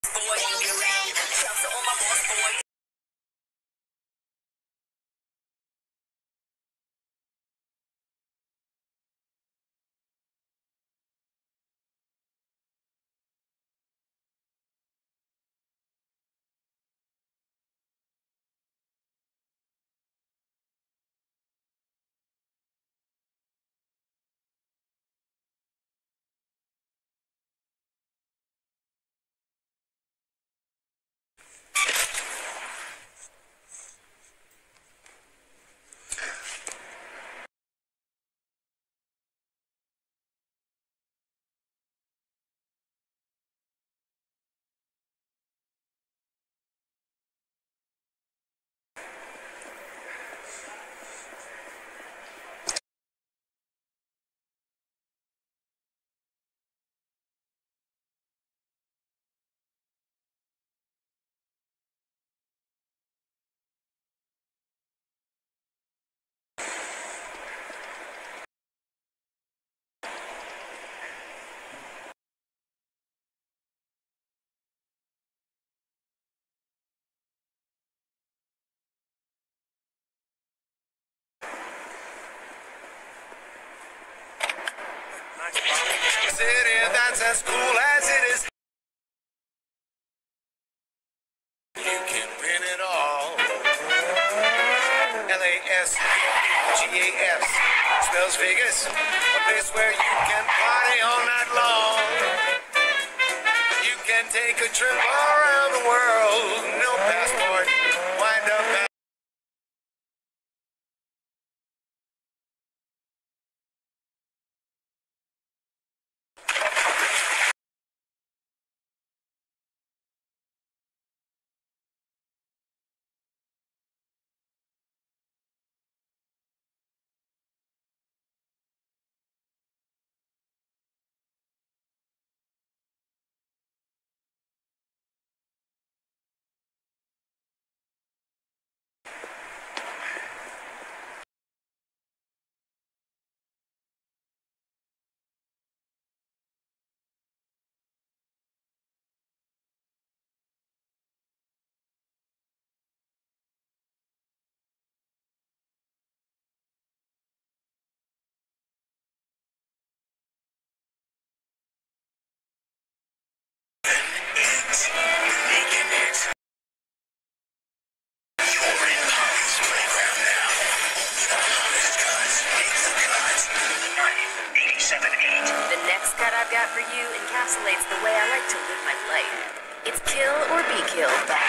City, that's as cool as it is. You can win it all. LASGAS spells Vegas, a place where you can party all night long. You can take a trip around the world, no passport, wind up back. The next cut I've got for you encapsulates the way I like to live my life. It's kill or be killed by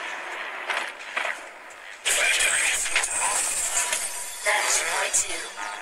That's point two.